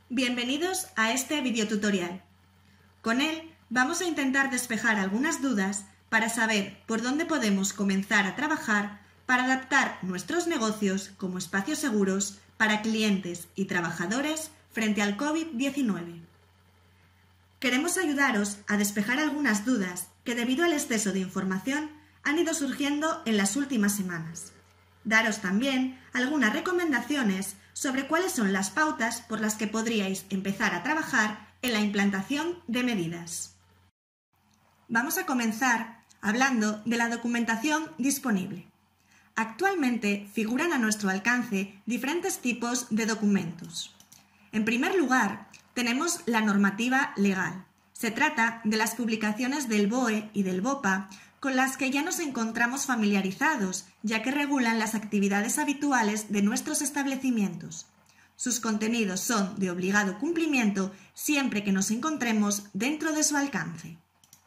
Bienvenidos a este videotutorial. Con él vamos a intentar despejar algunas dudas para saber por dónde podemos comenzar a trabajar para adaptar nuestros negocios como espacios seguros para clientes y trabajadores frente al COVID-19. Queremos ayudaros a despejar algunas dudas que debido al exceso de información han ido surgiendo en las últimas semanas. Daros también algunas recomendaciones sobre cuáles son las pautas por las que podríais empezar a trabajar en la implantación de medidas. Vamos a comenzar hablando de la documentación disponible. Actualmente figuran a nuestro alcance diferentes tipos de documentos. En primer lugar, tenemos la normativa legal. Se trata de las publicaciones del BOE y del BOPA con las que ya nos encontramos familiarizados, ya que regulan las actividades habituales de nuestros establecimientos. Sus contenidos son de obligado cumplimiento siempre que nos encontremos dentro de su alcance.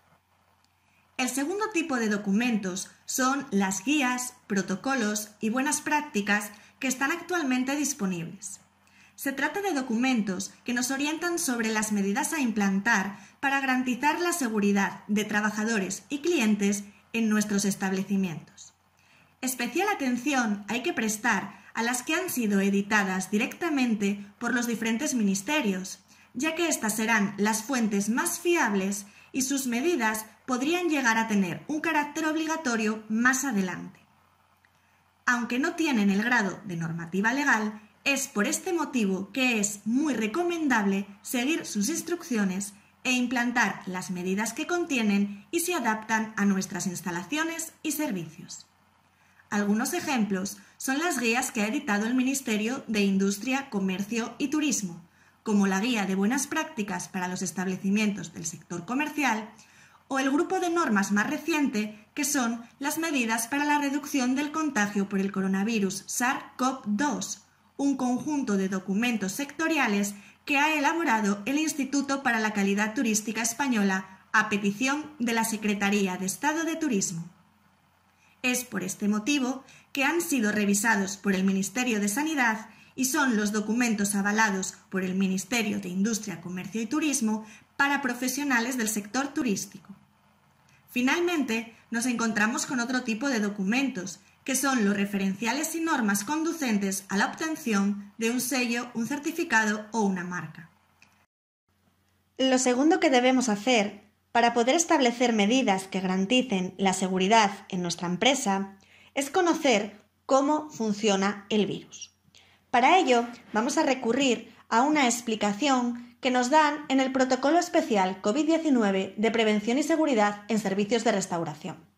El segundo tipo de documentos son las guías, protocolos y buenas prácticas que están actualmente disponibles. Se trata de documentos que nos orientan sobre las medidas a implantar para garantizar la seguridad de trabajadores y clientes en nuestros establecimientos. Especial atención hay que prestar a las que han sido editadas directamente por los diferentes ministerios, ya que estas serán las fuentes más fiables y sus medidas podrían llegar a tener un carácter obligatorio más adelante. Aunque no tienen el grado de normativa legal, es por este motivo que es muy recomendable seguir sus instrucciones e implantar las medidas que contienen y se adaptan a nuestras instalaciones y servicios. Algunos ejemplos son las guías que ha editado el Ministerio de Industria, Comercio y Turismo, como la Guía de Buenas Prácticas para los establecimientos del sector comercial, o el grupo de normas más reciente, que son las medidas para la reducción del contagio por el coronavirus SARS-CoV-2, un conjunto de documentos sectoriales que ha elaborado el Instituto para la Calidad Turística Española a petición de la Secretaría de Estado de Turismo. Es por este motivo que han sido revisados por el Ministerio de Sanidad y son los documentos avalados por el Ministerio de Industria, Comercio y Turismo para profesionales del sector turístico. Finalmente, nos encontramos con otro tipo de documentos, que son los referenciales y normas conducentes a la obtención de un sello, un certificado o una marca. Lo segundo que debemos hacer para poder establecer medidas que garanticen la seguridad en nuestra empresa es conocer cómo funciona el virus. Para ello, vamos a recurrir a una explicación que nos dan en el Protocolo Especial COVID-19 de Prevención y Seguridad en Servicios de Restauración.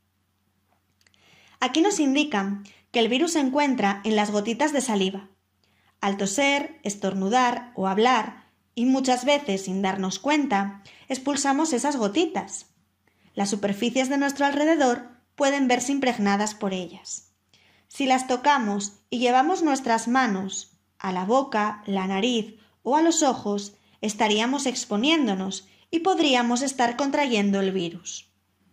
Aquí nos indican que el virus se encuentra en las gotitas de saliva. Al toser, estornudar o hablar, y muchas veces sin darnos cuenta, expulsamos esas gotitas. Las superficies de nuestro alrededor pueden verse impregnadas por ellas. Si las tocamos y llevamos nuestras manos a la boca, la nariz o a los ojos, estaríamos exponiéndonos y podríamos estar contrayendo el virus.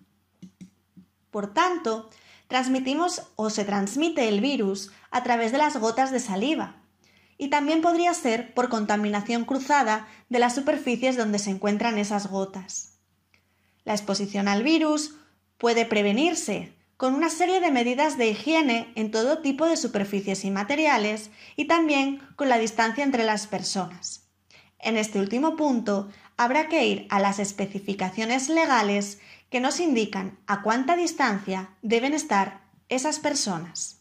Por tanto, transmitimos o se transmite el virus a través de las gotas de saliva y también podría ser por contaminación cruzada de las superficies donde se encuentran esas gotas. La exposición al virus puede prevenirse con una serie de medidas de higiene en todo tipo de superficies y materiales y también con la distancia entre las personas. En este último punto, habrá que ir a las especificaciones legales que nos indican a cuánta distancia deben estar esas personas.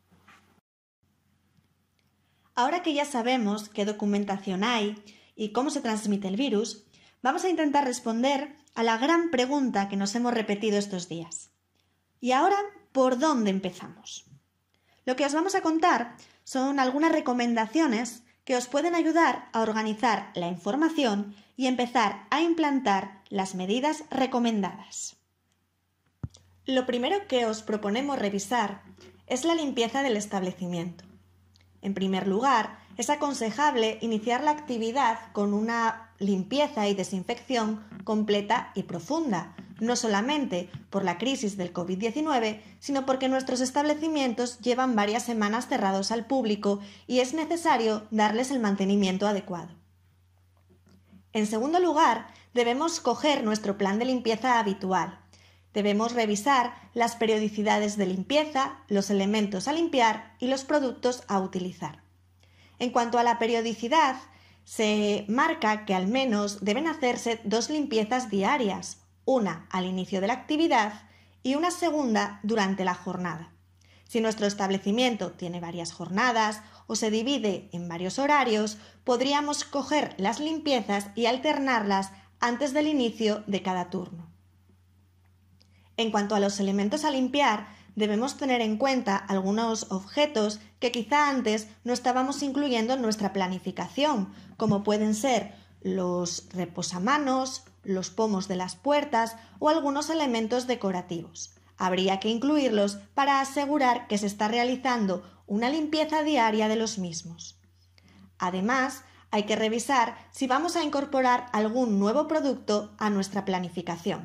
Ahora que ya sabemos qué documentación hay y cómo se transmite el virus, vamos a intentar responder a la gran pregunta que nos hemos repetido estos días. ¿Y ahora por dónde empezamos? Lo que os vamos a contar son algunas recomendaciones que os pueden ayudar a organizar la información y empezar a implantar las medidas recomendadas. Lo primero que os proponemos revisar es la limpieza del establecimiento. En primer lugar, es aconsejable iniciar la actividad con una limpieza y desinfección completa y profunda, no solamente por la crisis del COVID-19, sino porque nuestros establecimientos llevan varias semanas cerrados al público y es necesario darles el mantenimiento adecuado. En segundo lugar, debemos coger nuestro plan de limpieza habitual. Debemos revisar las periodicidades de limpieza, los elementos a limpiar y los productos a utilizar. En cuanto a la periodicidad, se marca que al menos deben hacerse 2 limpiezas diarias, una al inicio de la actividad y una segunda durante la jornada. Si nuestro establecimiento tiene varias jornadas o se divide en varios horarios, podríamos coger las limpiezas y alternarlas antes del inicio de cada turno. En cuanto a los elementos a limpiar, debemos tener en cuenta algunos objetos que quizá antes no estábamos incluyendo en nuestra planificación, como pueden ser los reposamanos, los pomos de las puertas o algunos elementos decorativos. Habría que incluirlos para asegurar que se está realizando una limpieza diaria de los mismos. Además, hay que revisar si vamos a incorporar algún nuevo producto a nuestra planificación.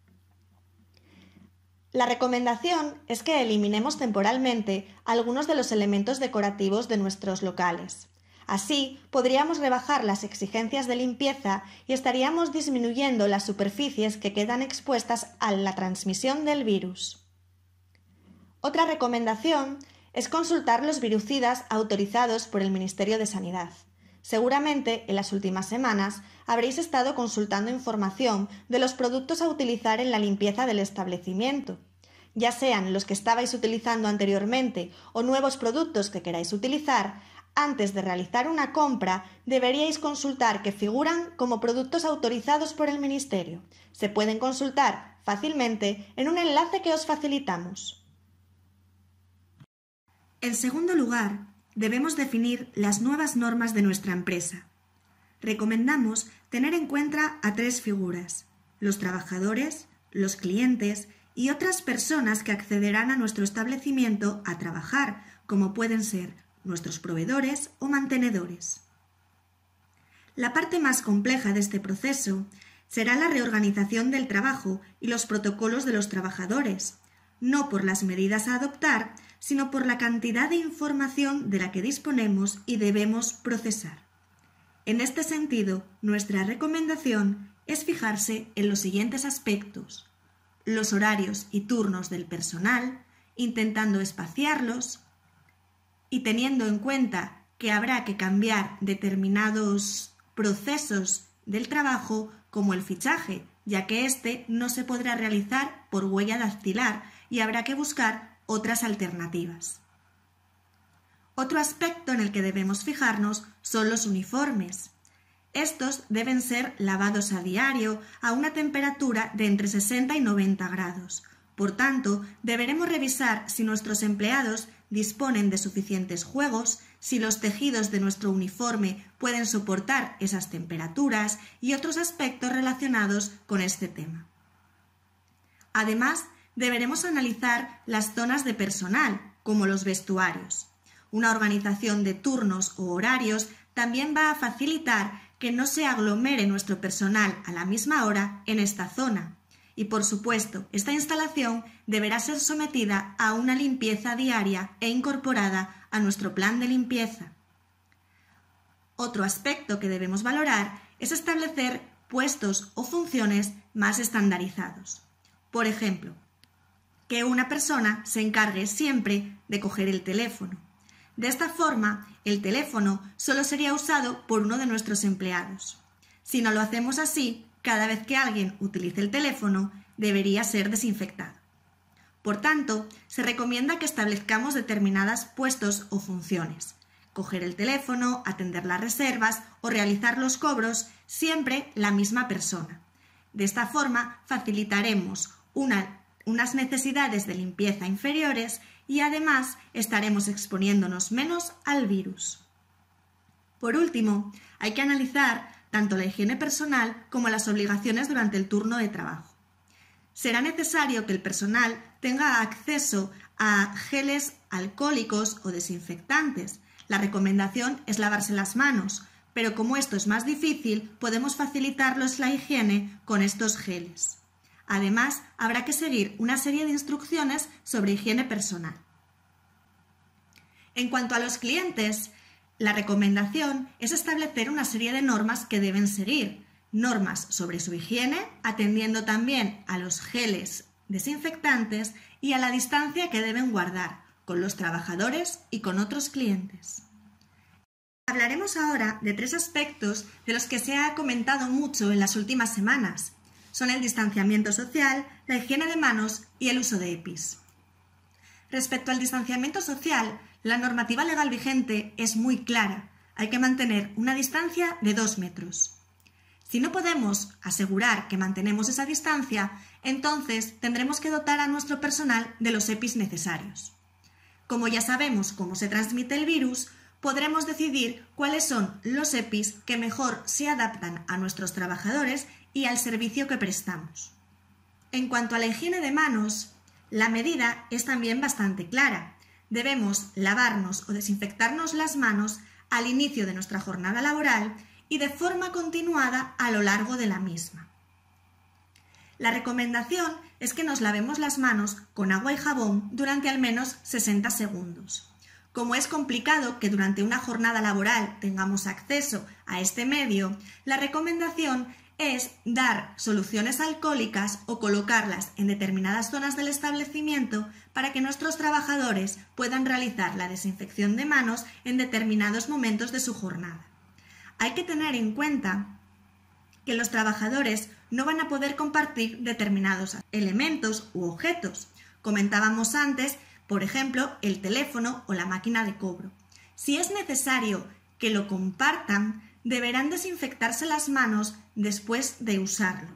La recomendación es que eliminemos temporalmente algunos de los elementos decorativos de nuestros locales. Así, podríamos rebajar las exigencias de limpieza y estaríamos disminuyendo las superficies que quedan expuestas a la transmisión del virus. Otra recomendación es consultar los virucidas autorizados por el Ministerio de Sanidad. Seguramente, en las últimas semanas, habréis estado consultando información de los productos a utilizar en la limpieza del establecimiento, ya sean los que estabais utilizando anteriormente o nuevos productos que queráis utilizar. Antes de realizar una compra, deberíais consultar que figuran como productos autorizados por el Ministerio. Se pueden consultar fácilmente en un enlace que os facilitamos. En segundo lugar, debemos definir las nuevas normas de nuestra empresa. Recomendamos tener en cuenta a 3 figuras: los trabajadores, los clientes y otras personas que accederán a nuestro establecimiento a trabajar, como pueden ser nuestros proveedores o mantenedores. La parte más compleja de este proceso será la reorganización del trabajo y los protocolos de los trabajadores, no por las medidas a adoptar, sino por la cantidad de información de la que disponemos y debemos procesar. En este sentido, nuestra recomendación es fijarse en los siguientes aspectos: los horarios y turnos del personal, intentando espaciarlos, y teniendo en cuenta que habrá que cambiar determinados procesos del trabajo, como el fichaje, ya que éste no se podrá realizar por huella dactilar y habrá que buscar otras alternativas. Otro aspecto en el que debemos fijarnos son los uniformes. Estos deben ser lavados a diario a una temperatura de entre 60 y 90 grados. Por tanto, deberemos revisar si nuestros empleados disponen de suficientes juegos, si los tejidos de nuestro uniforme pueden soportar esas temperaturas y otros aspectos relacionados con este tema. Además, deberemos analizar las zonas de personal, como los vestuarios. Una organización de turnos o horarios también va a facilitar que no se aglomere nuestro personal a la misma hora en esta zona. Y, por supuesto, esta instalación deberá ser sometida a una limpieza diaria e incorporada a nuestro plan de limpieza. Otro aspecto que debemos valorar es establecer puestos o funciones más estandarizados. Por ejemplo, que una persona se encargue siempre de coger el teléfono. De esta forma, el teléfono solo sería usado por uno de nuestros empleados. Si no lo hacemos así, cada vez que alguien utilice el teléfono, debería ser desinfectado. Por tanto, se recomienda que establezcamos determinados puestos o funciones: coger el teléfono, atender las reservas o realizar los cobros, siempre la misma persona. De esta forma, facilitaremos unas necesidades de limpieza inferiores y además estaremos exponiéndonos menos al virus. Por último, hay que analizar tanto la higiene personal como las obligaciones durante el turno de trabajo. Será necesario que el personal tenga acceso a geles alcohólicos o desinfectantes. La recomendación es lavarse las manos, pero como esto es más difícil, podemos facilitarles la higiene con estos geles. Además, habrá que seguir una serie de instrucciones sobre higiene personal. En cuanto a los clientes, la recomendación es establecer una serie de normas que deben seguir. normas sobre su higiene, atendiendo también a los geles desinfectantes y a la distancia que deben guardar con los trabajadores y con otros clientes. Hablaremos ahora de 3 aspectos de los que se ha comentado mucho en las últimas semanas. Son el distanciamiento social, la higiene de manos y el uso de EPIs. Respecto al distanciamiento social, la normativa legal vigente es muy clara. Hay que mantener una distancia de 2 metros. Si no podemos asegurar que mantenemos esa distancia, entonces tendremos que dotar a nuestro personal de los EPIs necesarios. Como ya sabemos cómo se transmite el virus, podremos decidir cuáles son los EPIs que mejor se adaptan a nuestros trabajadores y al servicio que prestamos. En cuanto a la higiene de manos, la medida es también bastante clara. Debemos lavarnos o desinfectarnos las manos al inicio de nuestra jornada laboral y de forma continuada a lo largo de la misma. La recomendación es que nos lavemos las manos con agua y jabón durante al menos 60 segundos. Como es complicado que durante una jornada laboral tengamos acceso a este medio, la recomendación es dar soluciones alcohólicas o colocarlas en determinadas zonas del establecimiento para que nuestros trabajadores puedan realizar la desinfección de manos en determinados momentos de su jornada. Hay que tener en cuenta que los trabajadores no van a poder compartir determinados elementos u objetos. Comentábamos antes, por ejemplo, el teléfono o la máquina de cobro. Si es necesario que lo compartan, deberán desinfectarse las manos después de usarlo.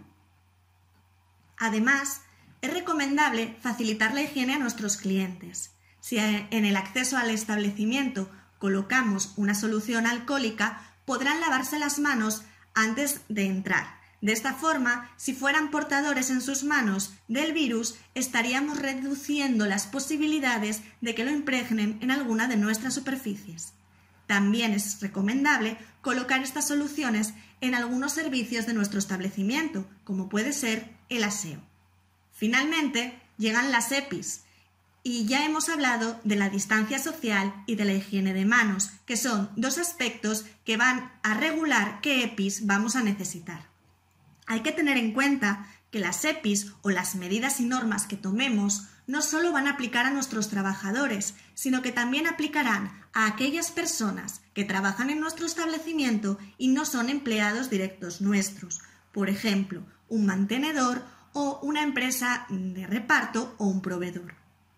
Además, es recomendable facilitar la higiene a nuestros clientes. Si en el acceso al establecimiento colocamos una solución alcohólica, podrán lavarse las manos antes de entrar. De esta forma, si fueran portadores en sus manos del virus, estaríamos reduciendo las posibilidades de que lo impregnen en alguna de nuestras superficies. También es recomendable colocar estas soluciones en algunos servicios de nuestro establecimiento, como puede ser el aseo. Finalmente, llegan las EPIs. Y ya hemos hablado de la distancia social y de la higiene de manos, que son 2 aspectos que van a regular qué EPIs vamos a necesitar. Hay que tener en cuenta que las EPIs o las medidas y normas que tomemos no solo van a aplicar a nuestros trabajadores, sino que también aplicarán a aquellas personas que trabajan en nuestro establecimiento y no son empleados directos nuestros. Por ejemplo, un mantenedor o una empresa de reparto o un proveedor.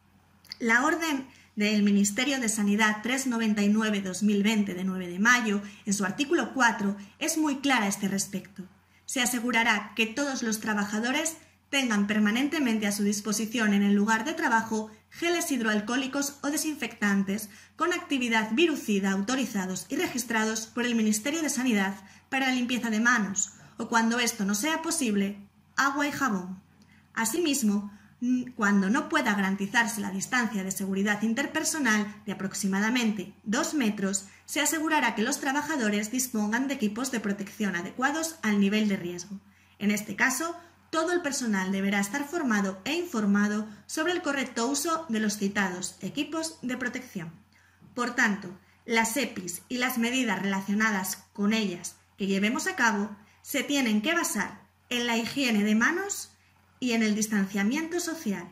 La orden del Ministerio de Sanidad 399/2020 de 9 de mayo, en su artículo 4, es muy clara a este respecto. Se asegurará que todos los trabajadores tengan permanentemente a su disposición en el lugar de trabajo geles hidroalcohólicos o desinfectantes con actividad virucida autorizados y registrados por el Ministerio de Sanidad para la limpieza de manos, o cuando esto no sea posible, agua y jabón. Asimismo, cuando no pueda garantizarse la distancia de seguridad interpersonal de aproximadamente 2 metros, se asegurará que los trabajadores dispongan de equipos de protección adecuados al nivel de riesgo. En este caso, todo el personal deberá estar formado e informado sobre el correcto uso de los citados equipos de protección. Por tanto, las EPIs y las medidas relacionadas con ellas que llevemos a cabo se tienen que basar en la higiene de manos y en el distanciamiento social.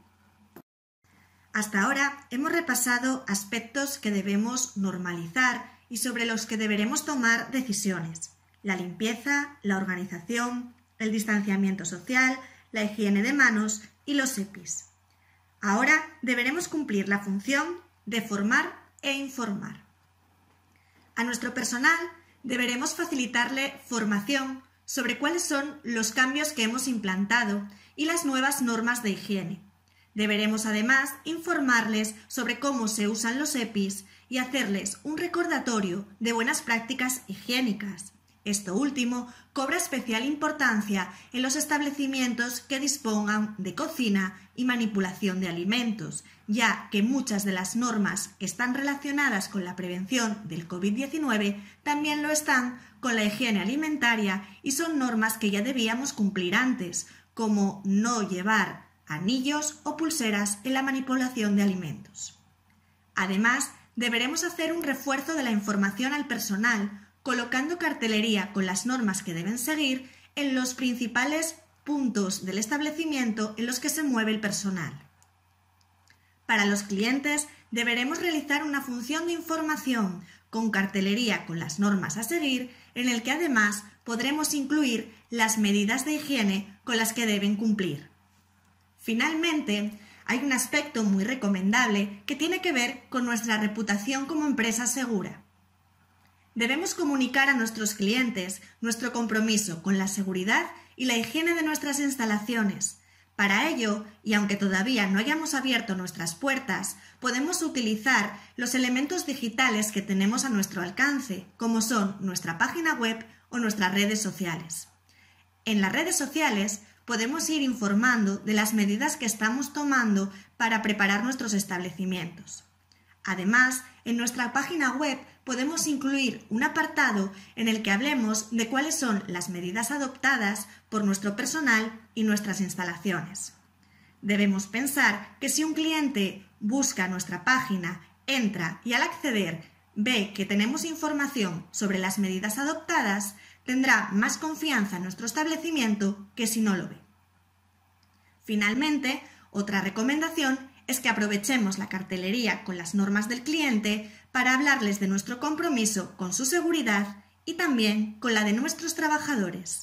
Hasta ahora hemos repasado aspectos que debemos normalizar y sobre los que deberemos tomar decisiones: la limpieza, la organización, el distanciamiento social, la higiene de manos y los EPIs. Ahora deberemos cumplir la función de formar e informar. A nuestro personal deberemos facilitarle formación sobre cuáles son los cambios que hemos implantado y las nuevas normas de higiene. Deberemos además informarles sobre cómo se usan los EPIs y hacerles un recordatorio de buenas prácticas higiénicas. Esto último cobra especial importancia en los establecimientos que dispongan de cocina y manipulación de alimentos, ya que muchas de las normas que están relacionadas con la prevención del COVID-19 también lo están con la higiene alimentaria y son normas que ya debíamos cumplir antes, como no llevar anillos o pulseras en la manipulación de alimentos. Además, deberemos hacer un refuerzo de la información al personal, colocando cartelería con las normas que deben seguir en los principales puntos del establecimiento en los que se mueve el personal. Para los clientes deberemos realizar una función de información con cartelería con las normas a seguir, en el que además podremos incluir las medidas de higiene con las que deben cumplir. Finalmente, hay un aspecto muy recomendable que tiene que ver con nuestra reputación como empresa segura. Debemos comunicar a nuestros clientes nuestro compromiso con la seguridad y la higiene de nuestras instalaciones. Para ello, y aunque todavía no hayamos abierto nuestras puertas, podemos utilizar los elementos digitales que tenemos a nuestro alcance, como son nuestra página web o nuestras redes sociales. En las redes sociales podemos ir informando de las medidas que estamos tomando para preparar nuestros establecimientos. Además, en nuestra página web podemos incluir un apartado en el que hablemos de cuáles son las medidas adoptadas por nuestro personal y nuestras instalaciones. Debemos pensar que si un cliente busca nuestra página, entra y al acceder ve que tenemos información sobre las medidas adoptadas, tendrá más confianza en nuestro establecimiento que si no lo ve. Finalmente, otra recomendación es que aprovechemos la cartelería con las normas del cliente para hablarles de nuestro compromiso con su seguridad y también con la de nuestros trabajadores.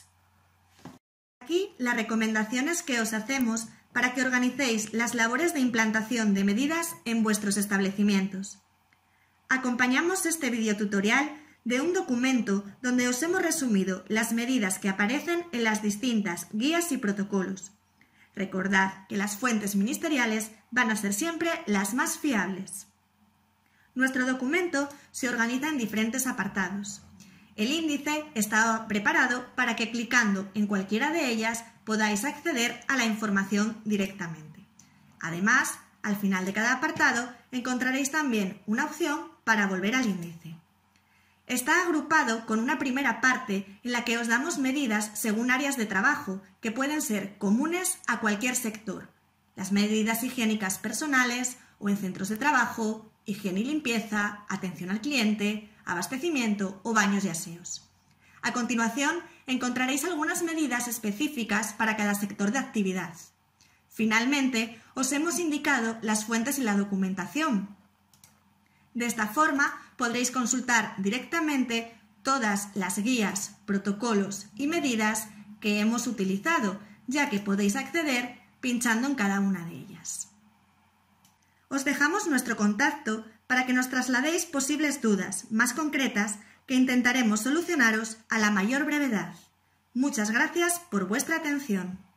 Aquí las recomendaciones que os hacemos para que organicéis las labores de implantación de medidas en vuestros establecimientos. Acompañamos este videotutorial de un documento donde os hemos resumido las medidas que aparecen en las distintas guías y protocolos. Recordad que las fuentes ministeriales van a ser siempre las más fiables. Nuestro documento se organiza en diferentes apartados. El índice está preparado para que clicando en cualquiera de ellas podáis acceder a la información directamente. Además, al final de cada apartado encontraréis también una opción para volver al índice. Está agrupado con una primera parte en la que os damos medidas según áreas de trabajo que pueden ser comunes a cualquier sector. Las medidas higiénicas personales o en centros de trabajo, higiene y limpieza, atención al cliente, abastecimiento o baños y aseos. A continuación encontraréis algunas medidas específicas para cada sector de actividad. Finalmente, os hemos indicado las fuentes y la documentación. De esta forma podréis consultar directamente todas las guías, protocolos y medidas que hemos utilizado, ya que podéis acceder pinchando en cada una de ellas. Os dejamos nuestro contacto para que nos trasladéis posibles dudas más concretas que intentaremos solucionaros a la mayor brevedad. Muchas gracias por vuestra atención.